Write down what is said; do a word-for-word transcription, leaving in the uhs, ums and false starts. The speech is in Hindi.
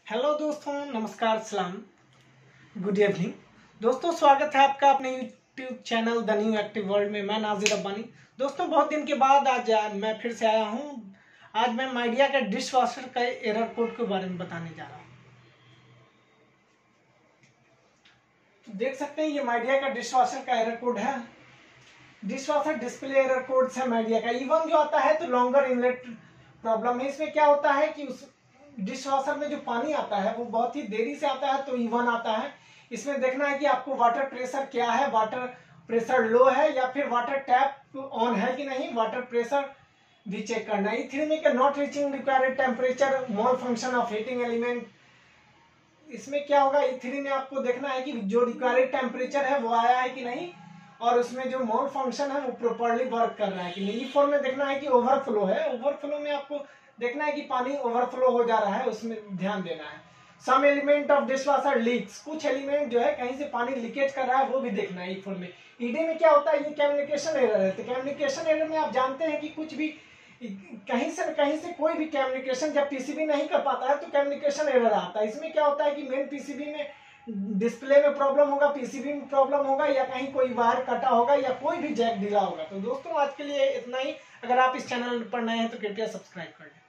हेलो दोस्तों, नमस्कार, सलाम, गुड इवनिंग। दोस्तों, स्वागत है आपका अपने YouTube channel the new active world में। मैं नाजिर अब्बानी। दोस्तों, बहुत दिन के बाद आज मैं फिर से आया हूँ। आज मैं माइडिया के डिश वॉशर का एरर कोड के बारे में बताने जा रहा हूँ। तो देख सकते हैं, ये माइडिया का डिश वॉशर का एरर कोड है। Dishwasher display error code है माइडिया का। इवन जो आता है तो लॉन्गर इनलेट प्रॉब्लम है। इसमें क्या होता है कि उस डिश वॉशर में जो पानी आता है वो बहुत ही देरी से आता है, तो इवन आता है। इसमें देखना है कि आपको वाटर प्रेशर क्या है, वाटर प्रेशर लो है या फिर वाटर टैप ऑन है कि नहीं, वाटर प्रेशर भी चेक करना है। ई थ्री में क्या not reaching required temperature malfunction of heating element. इसमें क्या होगा, ई थ्री में आपको देखना है कि जो रिक्वायर्ड टेम्परेचर है वो आया है कि नहीं, और उसमें जो मोल फंक्शन है वो प्रॉपर्ली वर्क कर रहा है कि नहीं। ई फोर में देखना है कि ओवरफ्लो है। ओवरफ्लो में आपको देखना है कि पानी ओवरफ्लो हो जा रहा है, उसमें ध्यान देना है। Some element of dishwasher leaks, कुछ एलिमेंट जो है कहीं से पानी लीकेज कर रहा है वो भी देखना है ई फोर में। ईडी में क्या होता है, ये कम्युनिकेशन एरर है। तो कम्युनिकेशन एरर में आप जानते हैं कि कुछ भी कहीं से कहीं से कोई भी कम्युनिकेशन जब पीसीबी नहीं कर पाता है तो कम्युनिकेशन एरर आता है। इसमें क्या होता है कि मेन पीसीबी में डिस्प्ले में प्रॉब्लम होगा, पीसीबी में प्रॉब्लम होगा, या कहीं कोई वायर कटा होगा या कोई भी जैक ढीला होगा। तो दोस्तों, आज के लिए इतना ही। अगर आप इस चैनल पर नए हैं तो कृपया सब्सक्राइब कर लें।